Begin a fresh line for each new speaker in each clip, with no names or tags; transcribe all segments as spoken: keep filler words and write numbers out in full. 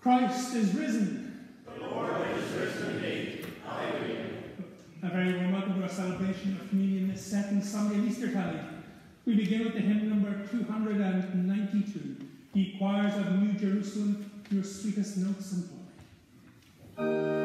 Christ is risen.
The Lord is risen indeed. Hallelujah.
A very warm welcome to our celebration of communion this second Sunday of Eastertide. We begin with the hymn number two hundred ninety-two, Ye Choirs of New Jerusalem, Your Sweetest Notes and Glory.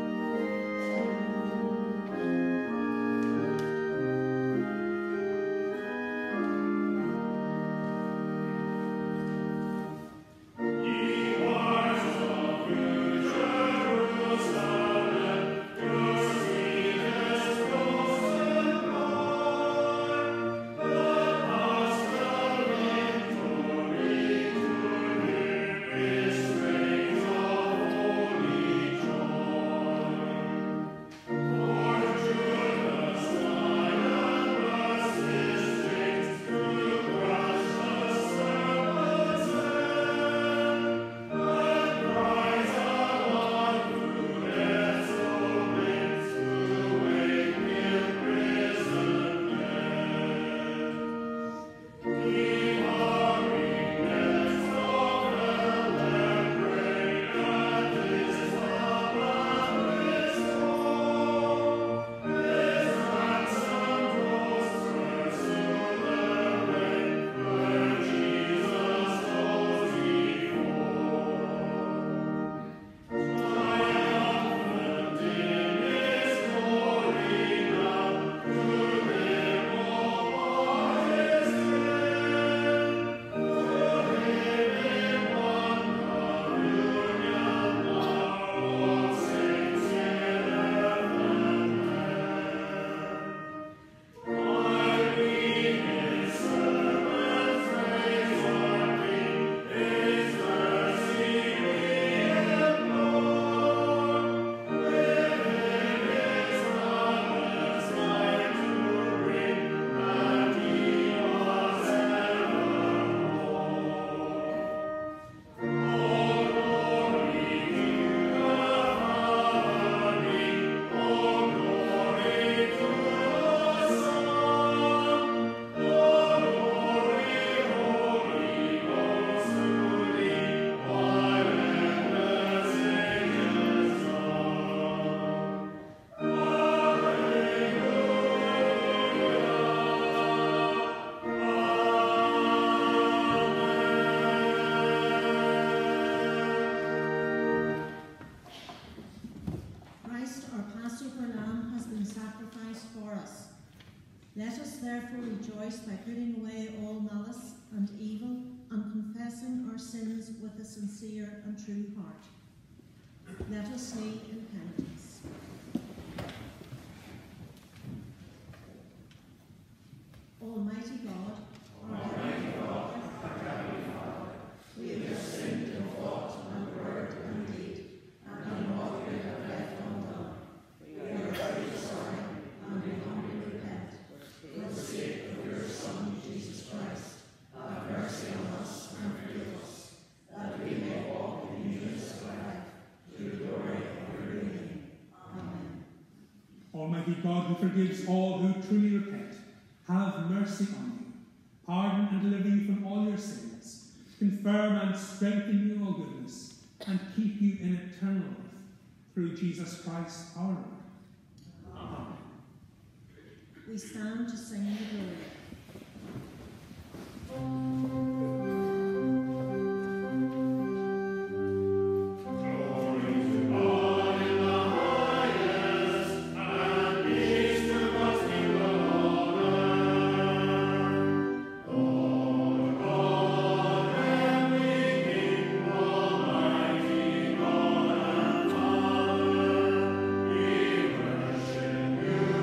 Let us therefore rejoice by putting away all malice and evil and confessing our sins with a sincere and true heart. Let us kneel in penitence. Almighty God,
Almighty God, our Heavenly Father, we have sinned in thought and word and deed, and in what we have left undone. We are truly sorry, and we humbly repent. For the sake of your Son, Jesus Christ, have mercy on us and forgive us, that we may walk in newness of life, to the glory of your name. Amen.
Almighty God, who forgives all who truly repent, have mercy on you, pardon and deliver you from all your sins, confirm and strengthen you in all goodness, and keep you in eternal life, through Jesus Christ our Lord. Amen.
We stand to sing the glory.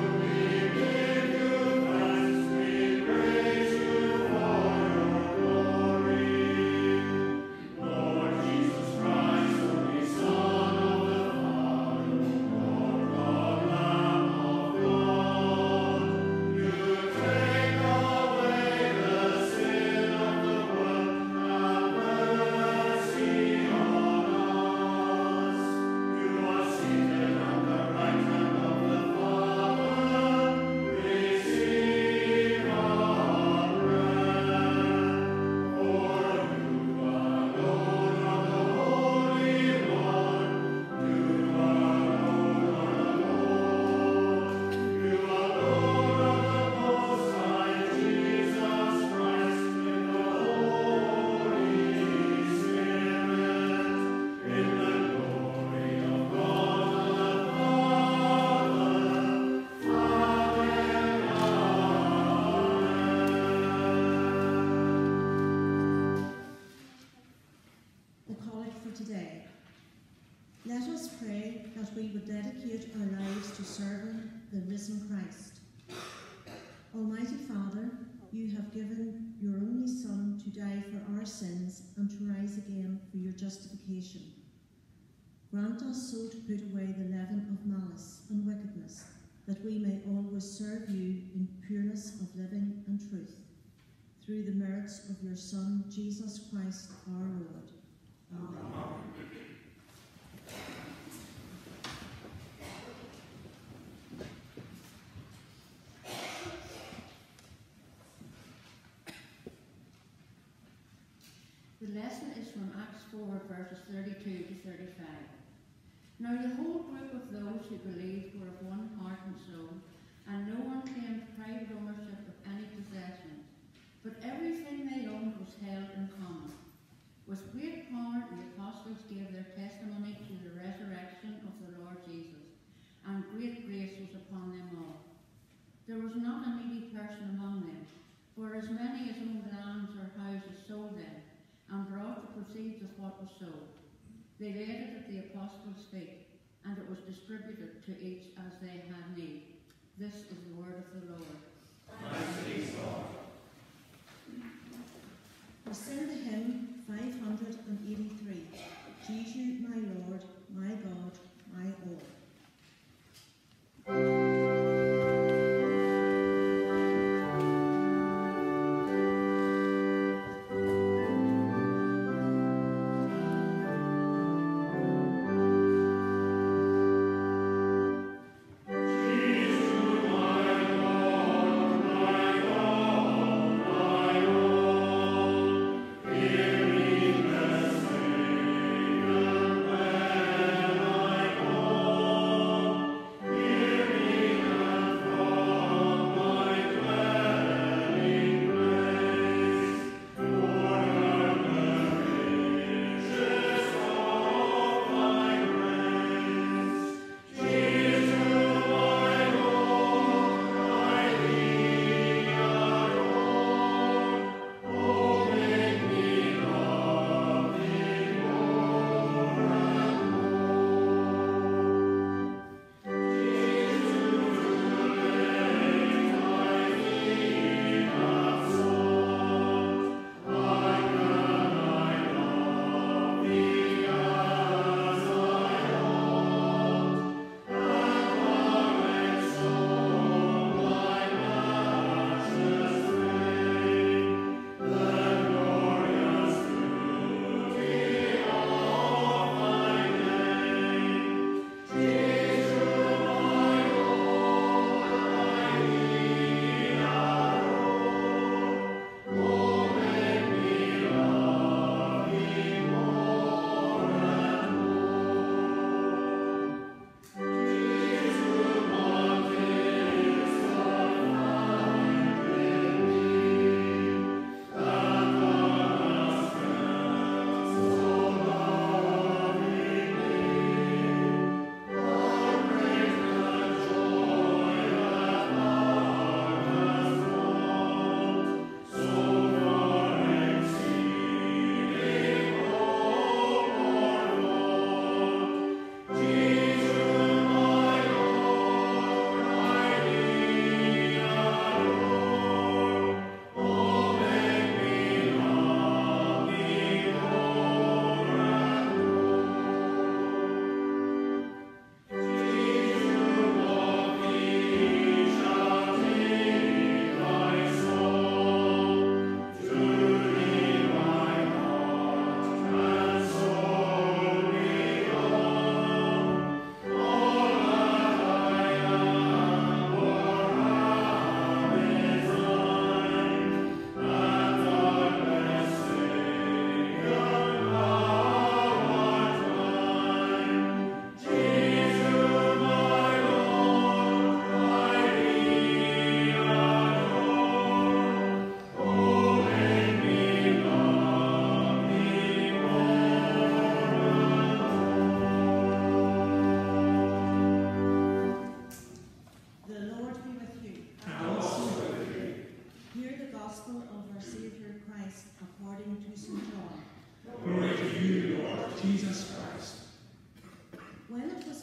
Praise you for your glory.
Let us pray that we would dedicate our lives to serving the risen Christ. Almighty Father, you have given your only Son to die for our sins and to rise again for your justification. Grant us so to put away the leaven of malice and wickedness, that we may always serve you in pureness of living and truth. Through the merits of your Son, Jesus Christ our Lord. Amen. Amen.
The lesson is from Acts four, verses thirty-two to thirty-five. Now the whole group of those who believed were of one heart and soul, and no one claimed private ownership of any possessions, but everything they owned was held in common. With great power the apostles gave their testimony to the resurrection of the Lord Jesus, and great grace was upon them all. There was not a needy person among them, for as many as owned lands or houses sold them, and brought the proceeds of what was sold. They laid it at the apostles' feet, and it was distributed to each as they had need. This is the word of the Lord.
Thanks be to God.
We sing the hymn five hundred eighty-three, Jesus, my Lord, my God, my all.
Well,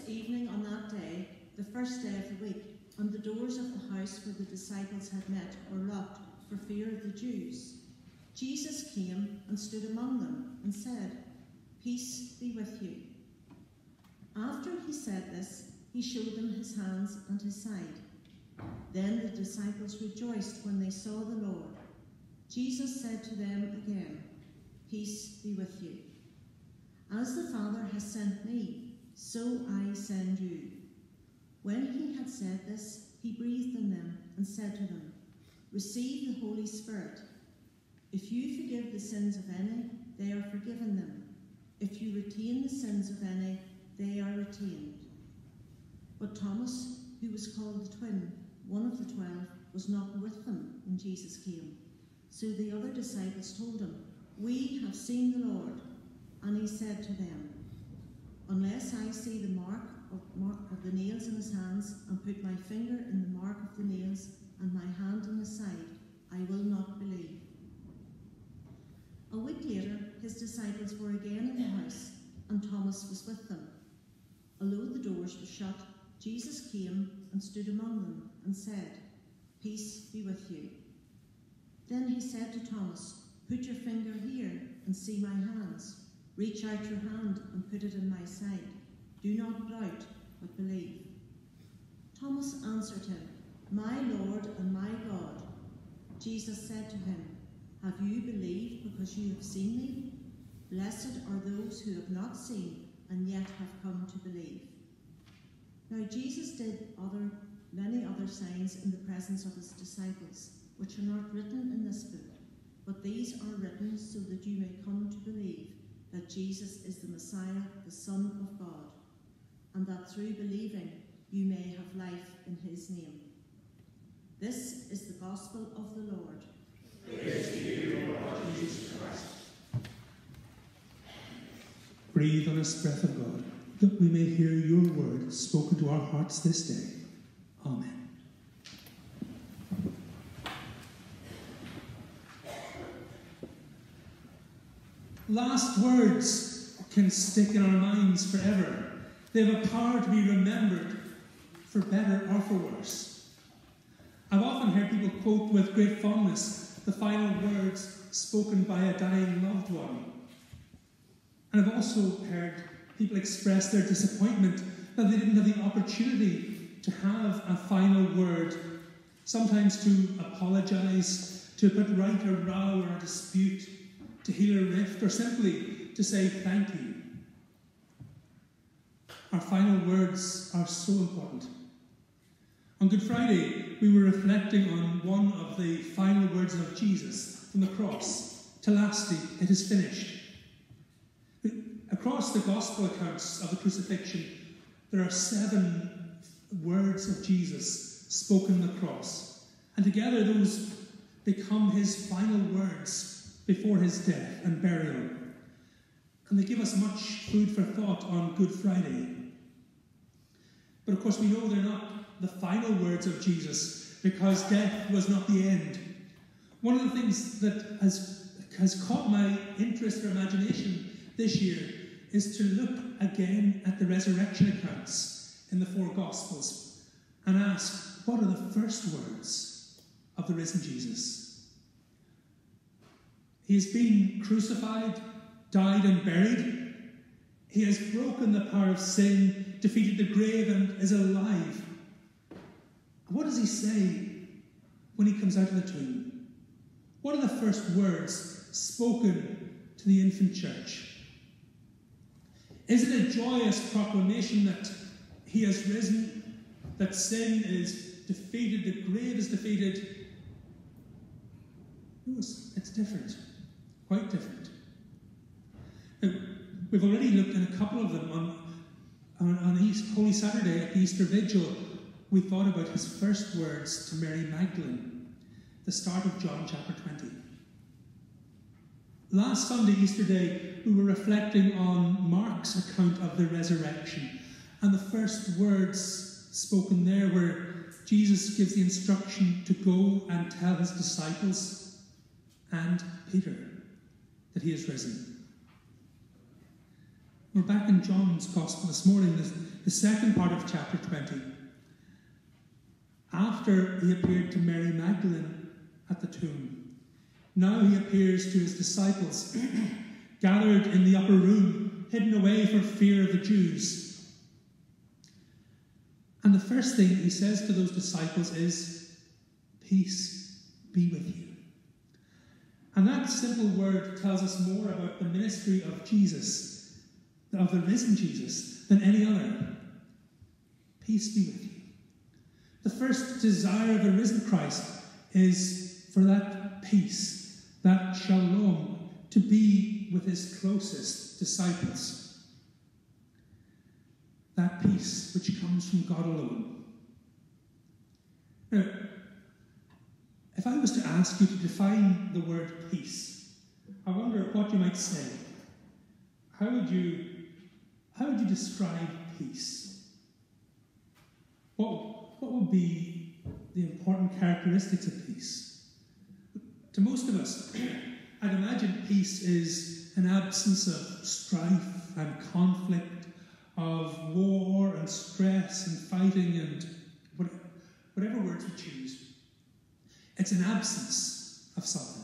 evening on that day, the first day of the week, and the doors of the house where the disciples had met were locked for fear of the Jews. Jesus came and stood among them and said, "Peace be with you." After he said this, he showed them his hands and his side. Then the disciples rejoiced when they saw the Lord. Jesus said to them again, "Peace be with you. As the Father has sent me, so I send you." When he had said this, he breathed on them and said to them, "Receive the Holy Spirit. If you forgive the sins of any, they are forgiven them. If you retain the sins of any, they are retained." But Thomas, who was called the twin, one of the twelve, was not with them when Jesus came. So the other disciples told him, "We have seen the Lord." And he said to them, "Unless I see the mark of, mark of the nails in his hands, and put my finger in the mark of the nails, and my hand in his side, I will not believe." A week later, his disciples were again in the house, and Thomas was with them. Although the doors were shut, Jesus came and stood among them and said, "Peace be with you." Then he said to Thomas, "Put your finger here and see my hands. Reach out your hand and put it in my side. Do not doubt, but believe." Thomas answered him, "My Lord and my God." Jesus said to him, "Have you believed because you have seen me? Blessed are those who have not seen and yet have come to believe." Now Jesus did other, many other signs in the presence of his disciples, which are not written in this book, but these are written so that you may come to believe that Jesus is the Messiah, the Son of God, and that through believing you may have life in his name. This is the gospel of the Lord.
Praise to you, Lord Jesus Christ.
Breathe on us, breath of God, that we may hear your word spoken to our hearts this day. Amen. Last words can stick in our minds forever. They have a power to be remembered for better or for worse. I've often heard people quote with great fondness the final words spoken by a dying loved one. And I've also heard people express their disappointment that they didn't have the opportunity to have a final word, sometimes to apologise, to put right a row or a dispute, to heal a rift, or simply to say thank you. Our final words are so important. On Good Friday, we were reflecting on one of the final words of Jesus from the cross, "Telasti, it is finished." Across the Gospel accounts of the crucifixion, there are seven words of Jesus spoken on the cross, and together those become his final words before his death and burial. And they give us much food for thought on Good Friday. But of course we know they're not the final words of Jesus, because death was not the end. One of the things that has, has caught my interest or imagination this year is to look again at the resurrection accounts in the four Gospels and ask, what are the first words of the risen Jesus? He has been crucified, died and buried. He has broken the power of sin, defeated the grave and is alive. What does he say when he comes out of the tomb? What are the first words spoken to the infant church? Is it a joyous proclamation that he has risen, that sin is defeated, the grave is defeated? No, it's, it's different, quite different. Now, we've already looked at a couple of them. On, on, on East, Holy Saturday at the Easter Vigil, we thought about his first words to Mary Magdalene, the start of John chapter twenty. Last Sunday, Easter Day, we were reflecting on Mark's account of the resurrection, and the first words spoken there were Jesus gives the instruction to go and tell his disciples and Peter that he is risen. We're back in John's Gospel this morning, the, the second part of chapter twenty. After he appeared to Mary Magdalene at the tomb, now he appears to his disciples, gathered in the upper room, hidden away for fear of the Jews. And the first thing he says to those disciples is, "Peace be with you." And that simple word tells us more about the ministry of Jesus, of the risen Jesus, than any other. Peace be with you. The first desire of the risen Christ is for that peace, that shalom, to be with his closest disciples. That peace which comes from God alone. Now, if I was to ask you to define the word peace, I wonder what you might say. How would you, how would you describe peace? What, what would be the important characteristics of peace? To most of us, I'd imagine peace is an absence of strife and conflict, of war and stress and fighting and whatever words we choose. It's an absence of something.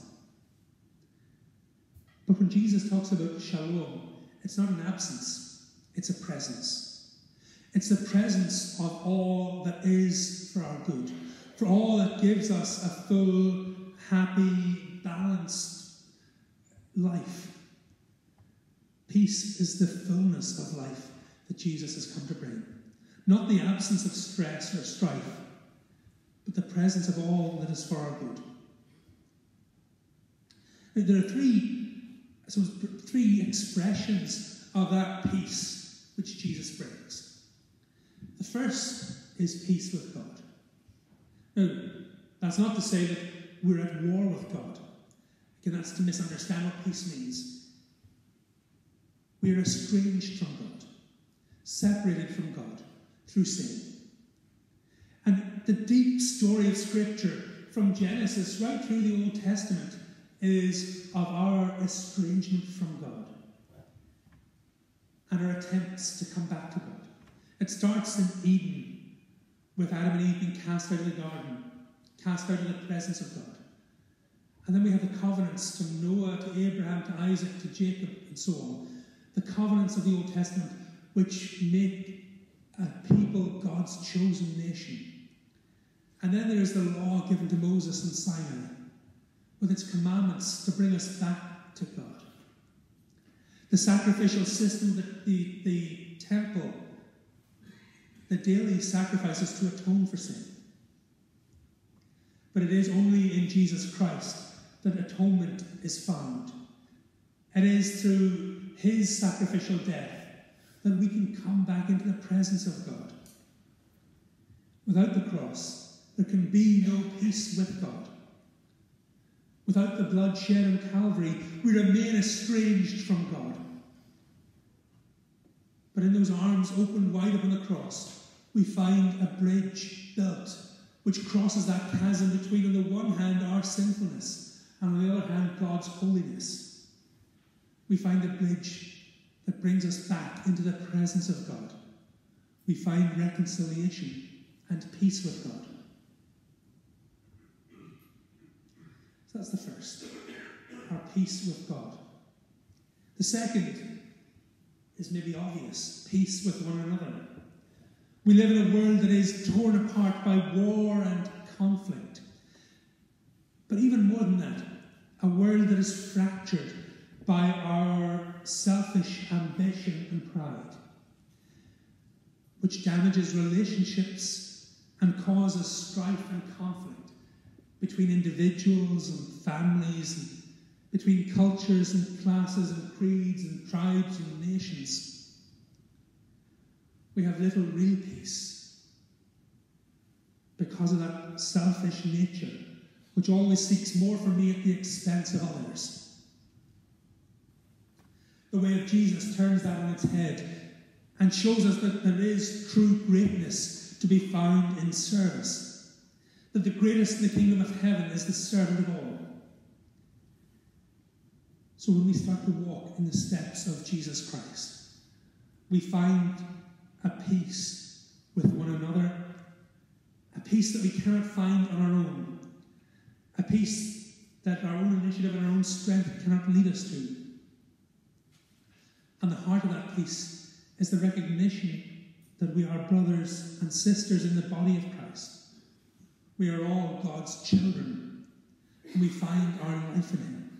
But when Jesus talks about shalom, it's not an absence, it's a presence. It's the presence of all that is for our good, for all that gives us a full, happy, balanced life. Peace is the fullness of life that Jesus has come to bring. Not the absence of stress or strife, but the presence of all that is for our good. Now, there are three, I suppose, three expressions of that peace which Jesus brings. The first is peace with God. Now, that's not to say that we're at war with God. Again, that's to misunderstand what peace means. We are estranged from God, separated from God through sin. And the deep story of Scripture, from Genesis right through the Old Testament, is of our estrangement from God and our attempts to come back to God. It starts in Eden, with Adam and Eve being cast out of the garden, cast out of the presence of God. And then we have the covenants to Noah, to Abraham, to Isaac, to Jacob, and so on. The covenants of the Old Testament, which make a people God's chosen nation. And then there is the law given to Moses in Sinai, with its commandments to bring us back to God. The sacrificial system, the, the, the temple, the daily sacrifices to atone for sin. But it is only in Jesus Christ that atonement is found. It is through his sacrificial death that we can come back into the presence of God. Without the cross, there can be no peace with God. Without the blood shed on Calvary, we remain estranged from God. But in those arms opened wide upon the cross, we find a bridge built which crosses that chasm between, on the one hand, our sinfulness, and on the other hand, God's holiness. We find a bridge that brings us back into the presence of God. We find reconciliation and peace with God. So that's the first, our peace with God. The second is maybe obvious, peace with one another. We live in a world that is torn apart by war and conflict. But even more than that, a world that is fractured by our selfish ambition and pride, which damages relationships and causes strife and conflict between individuals and families, and between cultures and classes and creeds and tribes and nations. We have little real peace because of that selfish nature which always seeks more for me at the expense of others. The way of Jesus turns that on its head and shows us that there is true greatness to be found in service, that the greatest in the kingdom of heaven is the servant of all. So when we start to walk in the steps of Jesus Christ, we find a peace with one another, a peace that we cannot find on our own, a peace that our own initiative and our own strength cannot lead us to. And the heart of that peace is the recognition that we are brothers and sisters in the body of Christ. We are all God's children, and we find our life in him.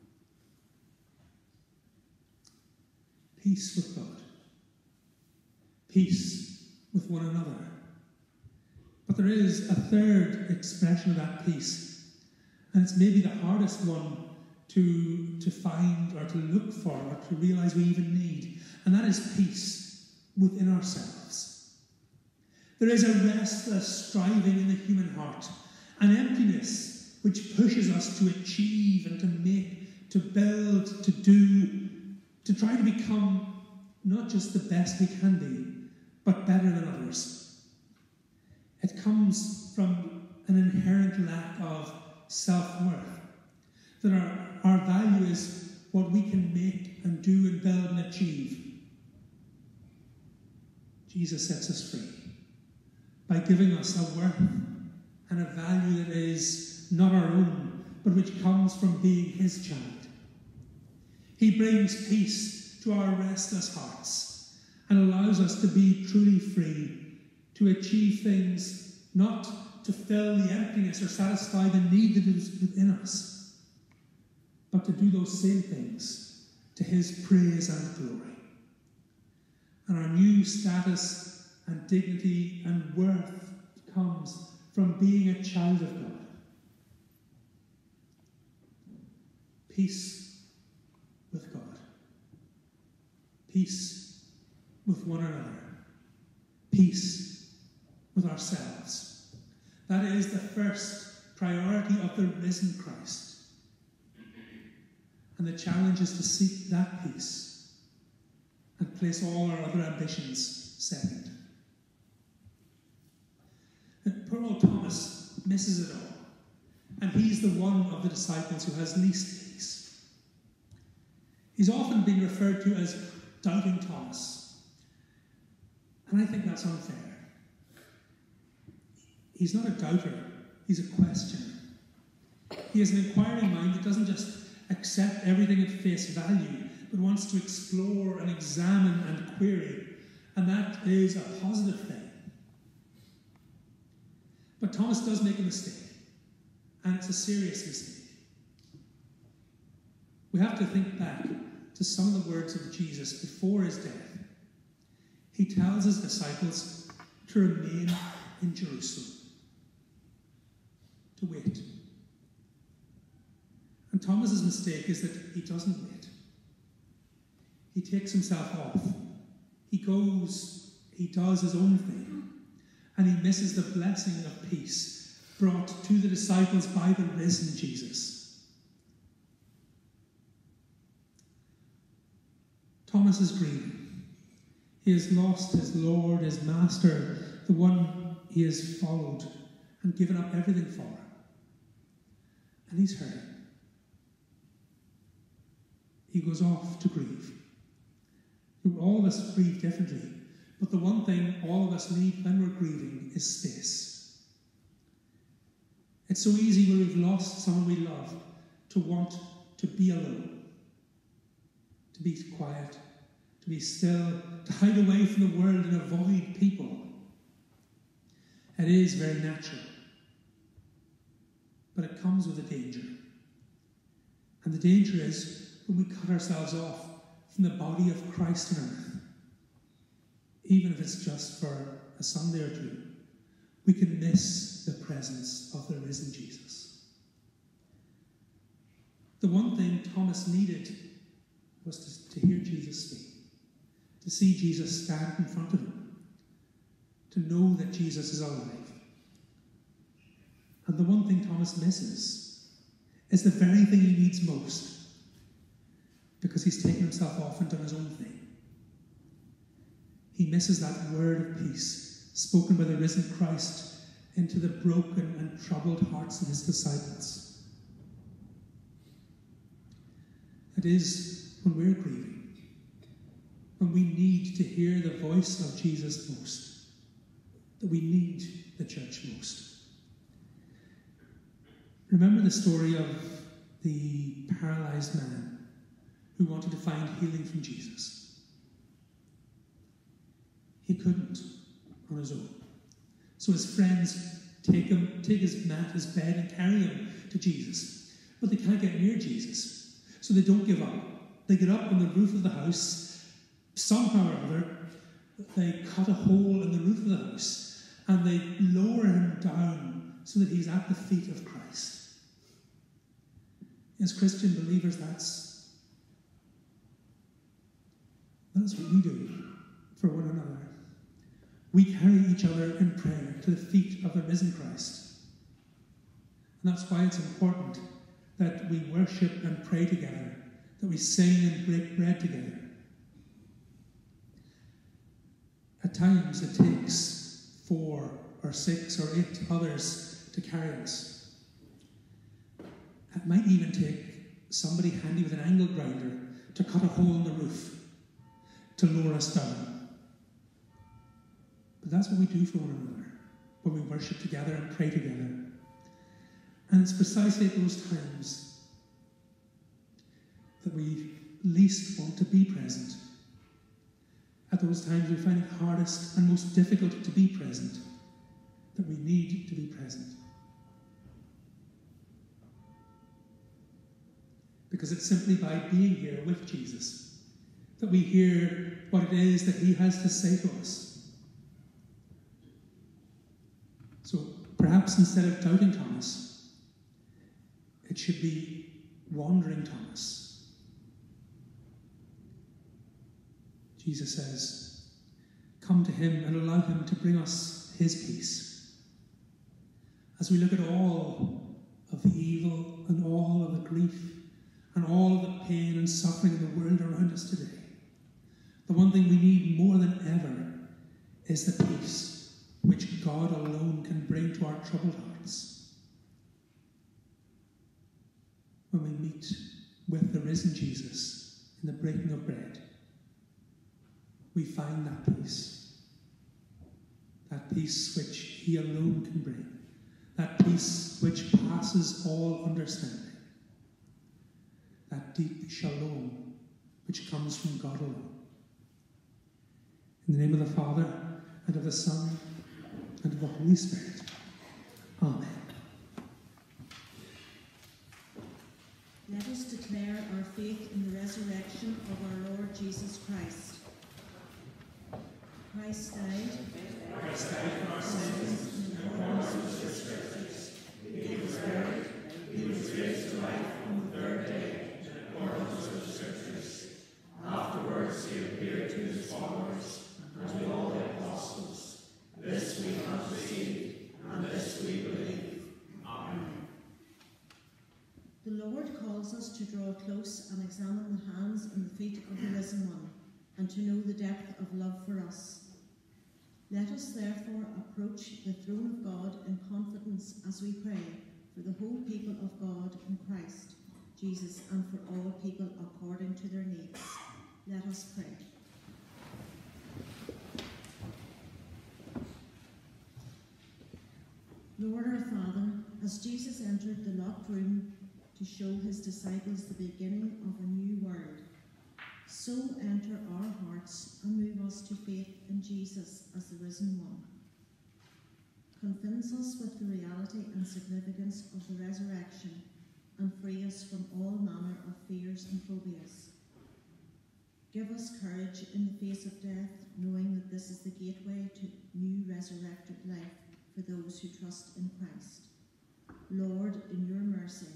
Peace with God. Peace with one another. But there is a third expression of that peace, and it's maybe the hardest one to, to find or to look for or to realize we even need, and that is peace within ourselves. There is a restless striving in the human heart, an emptiness which pushes us to achieve and to make, to build, to do, to try to become not just the best we can be, but better than others. It comes from an inherent lack of self-worth, that our, our value is what we can make and do and build and achieve. Jesus sets us free by giving us a worth and a value that is not our own, but which comes from being his child. He brings peace to our restless hearts and allows us to be truly free, to achieve things not to fill the emptiness or satisfy the need that is within us, but to do those same things to his praise and glory. And our new status and dignity and worth comes from being a child of God. Peace with God. Peace with one another. Peace with ourselves. That is the first priority of the risen Christ. And the challenge is to seek that peace and place all our other ambitions second. Poor old Thomas misses it all, and he's the one of the disciples who has least peace. He's often been referred to as Doubting Thomas, and I think that's unfair. He's not a doubter, he's a questioner. He has an inquiring mind that doesn't just accept everything at face value, but wants to explore and examine and query, and that is a positive thing. But Thomas does make a mistake, and it's a serious mistake. We have to think back to some of the words of Jesus before his death. He tells his disciples to remain in Jerusalem, to wait. And Thomas's mistake is that he doesn't wait. He takes himself off. He goes, he does his own thing. And he misses the blessing of peace brought to the disciples by the risen Jesus. Thomas is grieving. He has lost his Lord, his Master, the one he has followed and given up everything for. And he's hurting. He goes off to grieve. All of us grieve differently. But the one thing all of us need when we're grieving is space. It's so easy when we've lost someone we love to want to be alone, to be quiet, to be still, to hide away from the world and avoid people. It is very natural. But it comes with a danger. And the danger is when we cut ourselves off from the body of Christ on earth. Even if it's just for a Sunday or two, we can miss the presence of the risen Jesus. The one thing Thomas needed was to, to hear Jesus speak, to see Jesus stand in front of him, to know that Jesus is alive. And the one thing Thomas misses is the very thing he needs most, because he's taken himself off and done his own thing. He misses that word of peace spoken by the risen Christ into the broken and troubled hearts of his disciples. It is when we're grieving when we need to hear the voice of Jesus most, that we need the church most. Remember the story of the paralyzed man who wanted to find healing from Jesus. He couldn't on his own. So his friends take him, take his mat, his bed, and carry him to Jesus. But they can't get near Jesus. So they don't give up. They get up on the roof of the house. Somehow or other, they cut a hole in the roof of the house and they lower him down so that he's at the feet of Christ. As Christian believers, that's, that's what we do for one another. We carry each other in prayer to the feet of the risen Christ. And that's why it's important that we worship and pray together, that we sing and break bread together. At times it takes four or six or eight others to carry us. It might even take somebody handy with an angle grinder to cut a hole in the roof to lower us down. But that's what we do for one another when we worship together and pray together. And it's precisely at those times that we least want to be present. At those times we find it hardest and most difficult to be present, that we need to be present. Because it's simply by being here with Jesus that we hear what it is that he has to say to us. So perhaps instead of doubting Thomas, it should be wandering Thomas. Jesus says, come to him and allow him to bring us his peace. As we look at all of the evil and all of the grief and all of the pain and suffering in the world around us today, the one thing we need more than ever is the peace which God alone can bring to our troubled hearts. When we meet with the risen Jesus in the breaking of bread, we find that peace. That peace which he alone can bring. That peace which passes all understanding. That deep shalom which comes from God alone. In the name of the Father, and of the Son, and of the Holy Spirit. Amen.
Let us declare our faith in the resurrection of our Lord Jesus Christ. Christ died.
Christ died for our sins in accordance with the Scriptures. He was buried. He was raised to life on the third day in accordance with the Scriptures. Afterwards he appeared to his followers and to all the apostles. This we have received, and this we believe. Amen.
The Lord calls us to draw close and examine the hands and the feet of the risen one, and to know the depth of love for us. Let us therefore approach the throne of God in confidence as we pray for the whole people of God in Christ Jesus, and for all people according to their needs. Let us pray. Lord our Father, as Jesus entered the locked room to show his disciples the beginning of a new world, so enter our hearts and move us to faith in Jesus as the risen one. Convince us with the reality and significance of the resurrection, and free us from all manner of fears and phobias. Give us courage in the face of death, knowing that this is the gateway to new resurrected life for those who trust in Christ. Lord, in your mercy,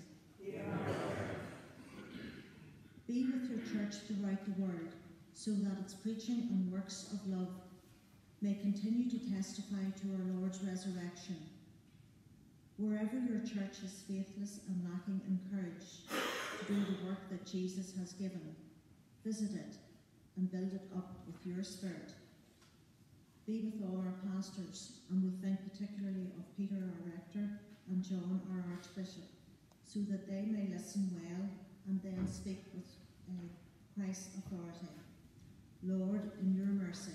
be with your church throughout the world, so that its preaching and works of love may continue to testify to our Lord's resurrection. Wherever your church is faithless and lacking in courage to do the work that Jesus has given, visit it and build it up with your Spirit. Be with all our pastors, and we think particularly of Peter, our rector, and John, our archbishop, so that they may listen well and then speak with uh, Christ's authority. Lord, in your mercy.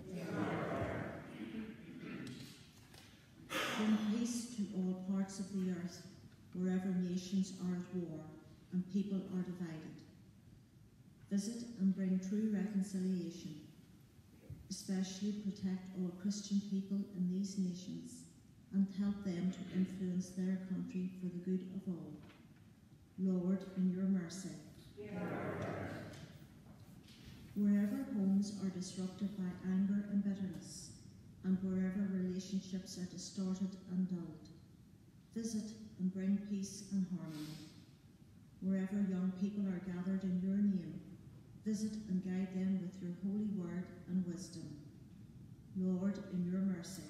Bring peace to all parts of the earth, wherever nations are at war and people are divided. Visit and bring true reconciliation. Especially protect all Christian people in these nations and help them to influence their country for the good of all. Lord, in your mercy. Wherever homes are disrupted by anger and bitterness, and wherever relationships are distorted and dulled, visit and bring peace and harmony. Wherever young people are gathered in your name, visit and guide them with your holy word and wisdom. Lord, in your mercy.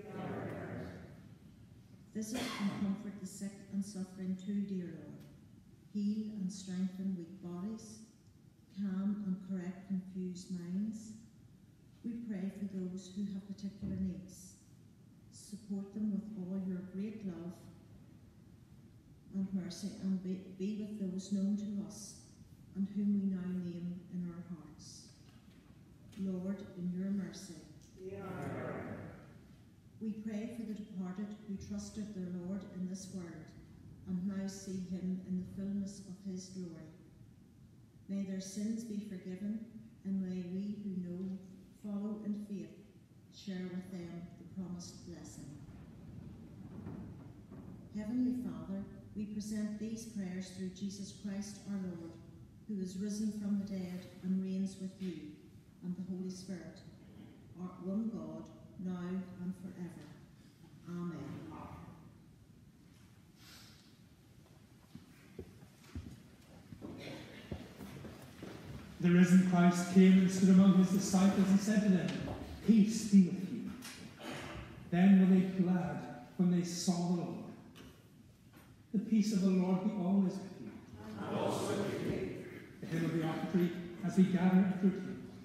Visit and comfort the sick and suffering too, dear Lord. Heal and strengthen weak bodies. Calm and correct confused minds. We pray for those who have particular needs. Support them with all your great love and mercy, and be, be with those known to us and whom we now name in our hearts. Lord, in your mercy. We pray for the departed who trusted their Lord in this world and now see him in the fullness of his glory. May their sins be forgiven, and may we who know, follow in faith, share with them the promised blessing. Heavenly Father, we present these prayers through Jesus Christ our Lord, who is risen from the dead and reigns with you and the Holy Spirit, our one God, now and forever. Amen.
The risen Christ came and stood among his disciples and said to them, "Peace be with you." Then were they glad when they saw the Lord. The peace of the Lord be always with you.
And also with you.
The hymn of the offertory as we gather at your table.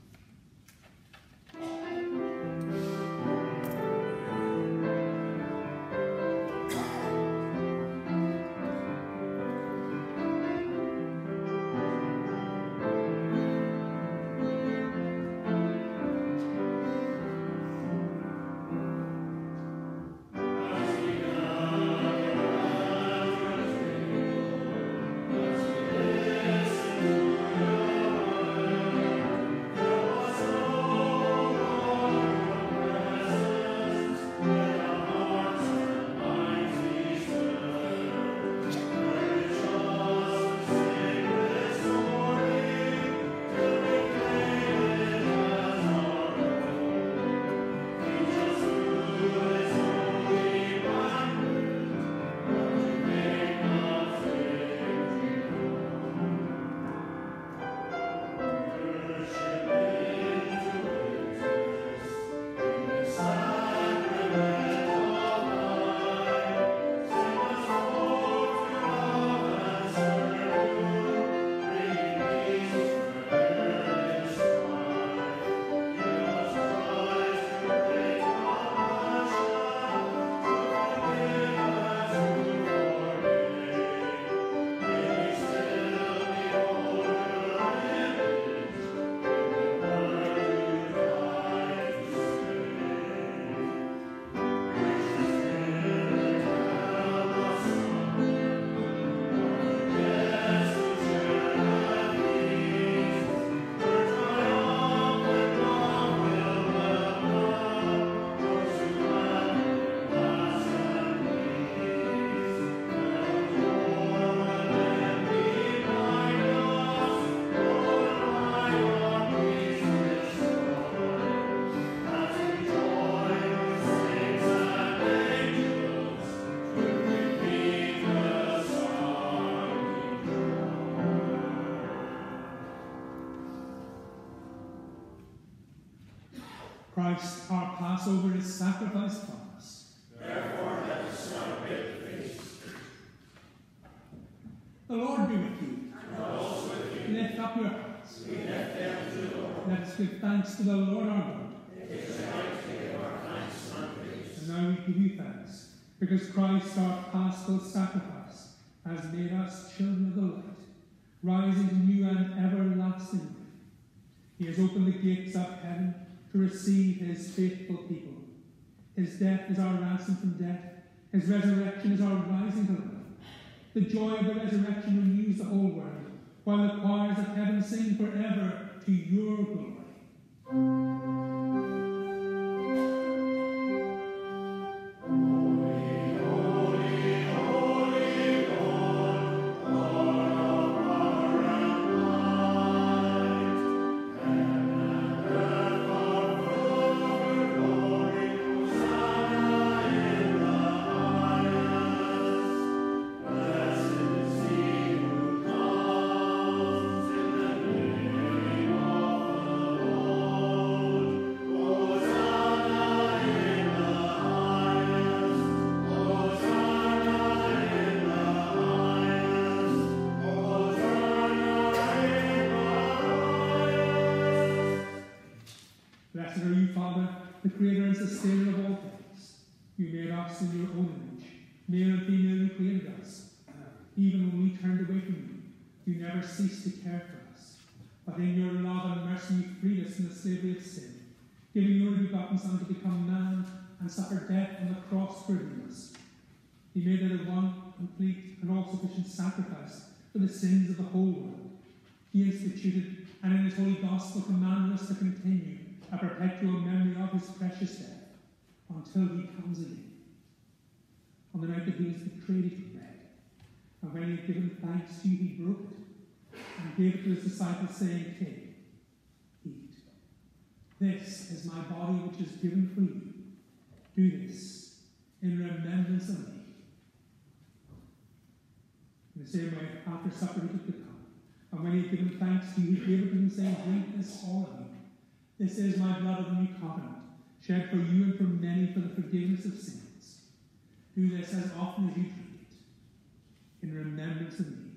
Christ, our Passover, is sacrificed for us.
Therefore, let us celebrate the feast.
The Lord be with you.
And also with you.
Lift up your hearts.
We lift them to the Lord.
Let us give thanks to the Lord our God.
It is right to give our thanks and praise.
And now we give you thanks, because Christ, our paschal sacrifice, has made us children of the light, rising to new and everlasting life. He has opened the gates of heaven to receive his faithful people. His death is our ransom from death. His resurrection is our rising to life. The joy of the resurrection renews the whole world, while the choirs of heaven sing forever to your glory. Blessed are you, Father, the creator and sustainer of all things. You made us in your own image. Male and female you created us. Even when we turned away from you, you never ceased to care for us. But in your love and mercy you freed us from the slavery of sin, giving your only begotten Son to become man and suffer death on the cross for us. He made it a one, complete, and all-sufficient sacrifice for the sins of the whole world. He instituted, and in his holy gospel commanded us to continue a perpetual memory of his precious death until he comes again. On the night that he was betrayed, he took bread, and when he had given thanks to you, he broke it and gave it to his disciples, saying, "Take, eat. This is my body which is given for you. Do this in remembrance of me." In the same way, after supper, he took the cup, and when he had given thanks to you, he gave it to them, saying, "Drink this, all of you. This is my blood of the new covenant, shed for you and for many for the forgiveness of sins. Do this as often as you drink it, in remembrance of me."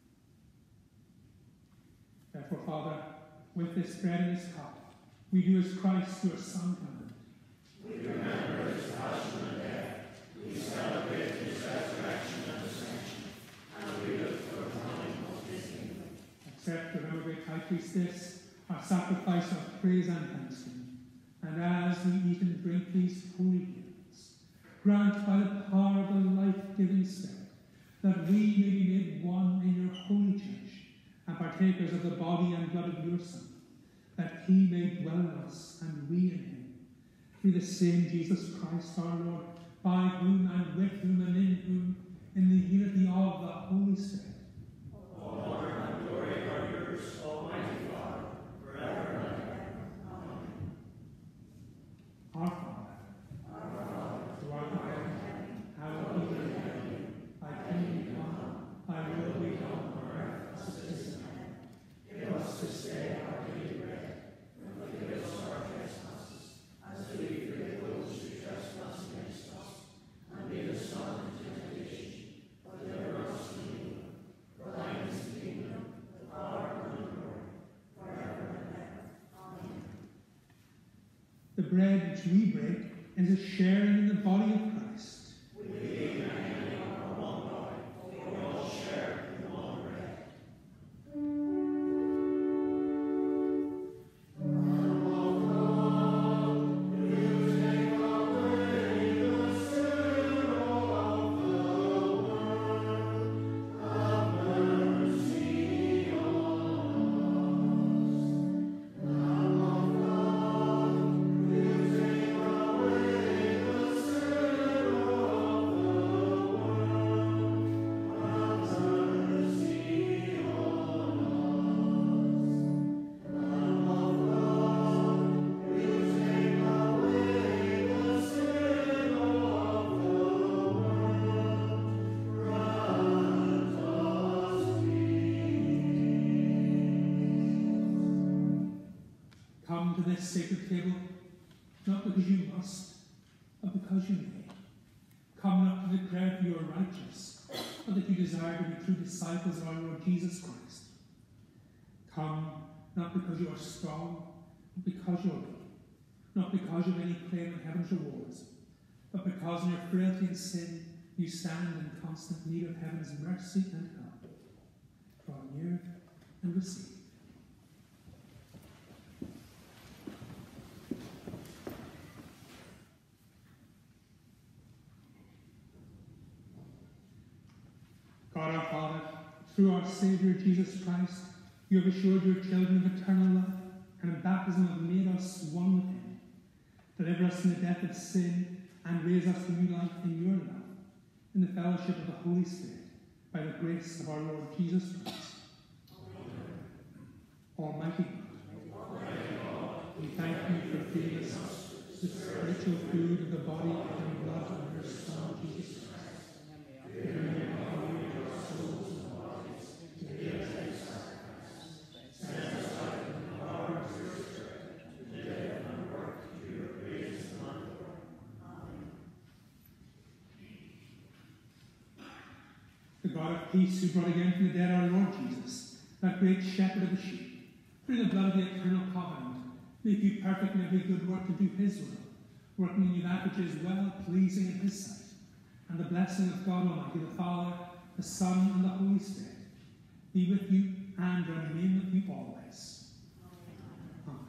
Therefore, Father, with this bread and this cup, we do as Christ, your Son, commanded.
We remember his passion and death. We celebrate his resurrection and ascension, and we look for the coming of his kingdom.
Accept, remember, great high priest, this, our sacrifice of praise and thanksgiving, and as we eat and drink these holy gifts, grant by the power of the life-giving Spirit that we may be made one in your holy church and partakers of the body and blood of your Son, that he may dwell in us and we in him, through the same Jesus Christ our Lord, by whom and with whom and in whom, in the unity of the Holy Spirit,
all honor and glory are yours, Almighty Father, forever and ever. Amen.
Our Father,
Our Father,
who art in heaven, hallowed be thy name. Thy kingdom come, thy will be done on earth as it is in heaven.
give us this day our daily bread, and forgive us our trespasses, as we forgive those who trespass against us. And lead us not into temptation, but deliver us from evil. For thine is the kingdom, the power, and the glory, forever and ever. Amen.
The bread which we break is a sharing in the body of Christ.
We believe in any our one body, for we all share in the one bread.
Come to this sacred table, not because you must, but because you may. Come not to declare that you are righteous, but that you desire to be true disciples of our Lord Jesus Christ. Come not because you are strong, but because you are weak. Not because you have any claim on heaven's rewards, but because in your frailty and sin you stand in constant need of heaven's mercy and help. Draw near and receive. God our Father, through our Saviour Jesus Christ, you have assured your children of eternal love, and in baptism have made us one with him. Deliver us from the death of sin, and raise us to new life in your love, in the fellowship of the Holy Spirit, by the grace of our Lord Jesus Christ. Amen. Almighty God, we thank you for feeding us the spiritual food of the body and blood of your Son, Jesus Christ. Remember our souls and bodies, to give us a sacrifice. Send us out in the power of your Spirit, to live and work to your praise and honor. Amen. The God of peace, who brought again from the dead our Lord Jesus, that great shepherd of the sheep, through the blood of the eternal covenant, make you perfect in every good work to do his will, working in you that which is well pleasing in his sight. And the blessing of God Almighty, the Father, the Son, and the Holy Spirit, be with you and remain with you always. Amen.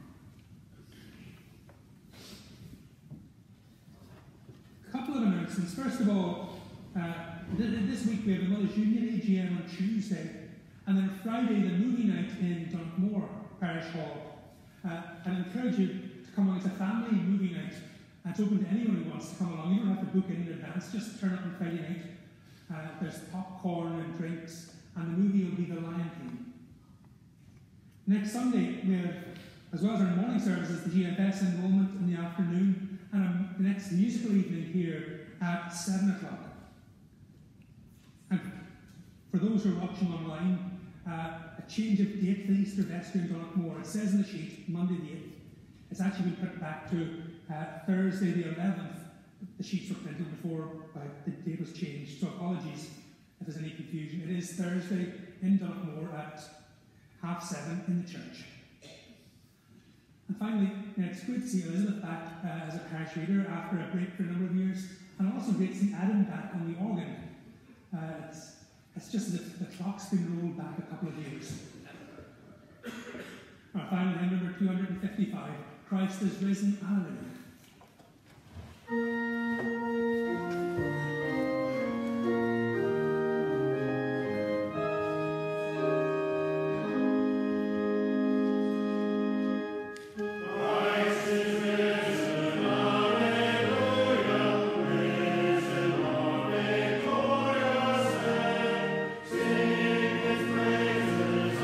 A couple of announcements. First of all, uh, this week we have the Mothers Union A G M on Tuesday, and then Friday the movie night in Dunmore Parish Hall. Uh, I'd encourage you to come along. It's a family movie night. And it's open to anyone who wants to come along. You don't have to book in in advance. Just turn up on Friday night. Uh, there's popcorn and drinks, and the movie will be The Lion King. Next Sunday, we have, as well as our morning services, the G F S enrolment in the afternoon, and um, the next musical evening here at seven o'clock. And for those who are watching online, uh, a change of date for the Easter Vestry in Dunmore. It says in the sheet, Monday the eighth. It's actually been put back to uh, Thursday the eleventh. The sheets were printed before uh, the date was changed, so apologies if there's any confusion. It is Thursday in Dunmore at half seven in the church. And finally, uh, it's great to see Elizabeth back uh, as a parish reader after a break for a number of years, and also great to see Adam back on the organ. Uh, it's, it's just as if the clock's been rolled back a couple of years. Our final hymn, number two hundred fifty-five, Christ is risen, Alleluia.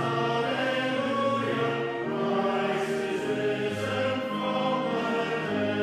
Amen.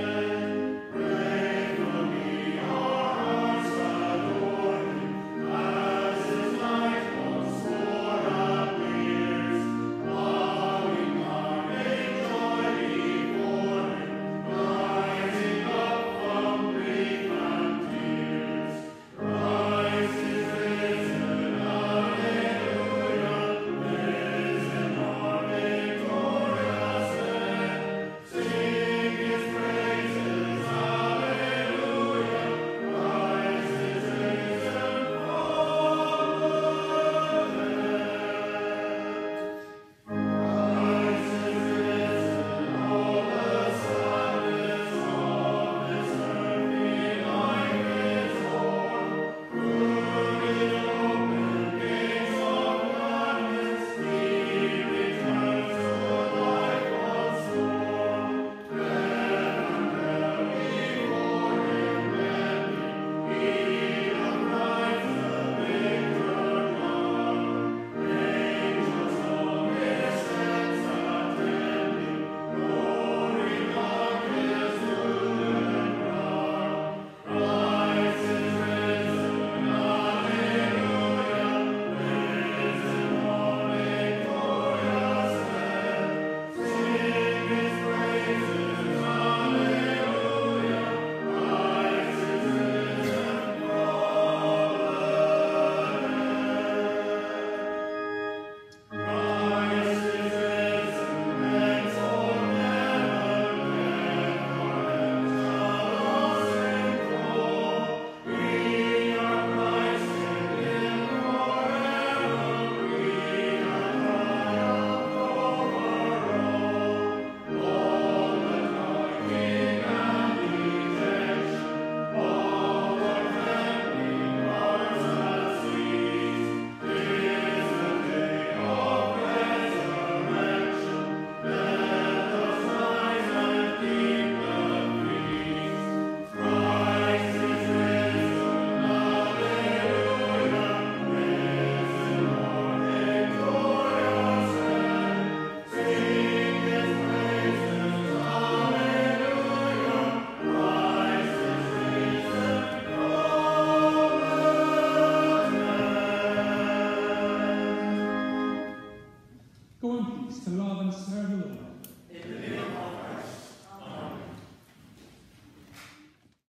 in peace to love and serve the Lord.
In the name of